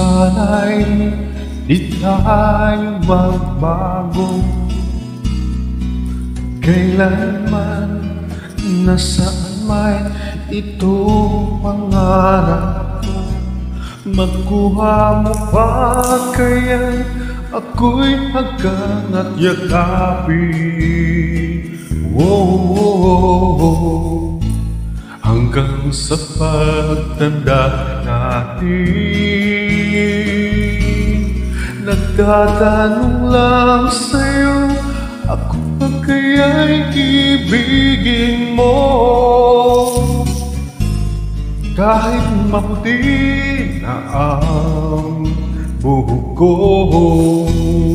sana'y di tayo magbago kailanman, nasaan man ito pangarap ko. Magkuha mo pa kaya ako'y hanggang at yakapin. Oh, hanggang sa pagtanda natin. Nagtatanong lang sa'yo, ako ba kaya'y ibigin mo? Kahit maputi na ang buhok ko,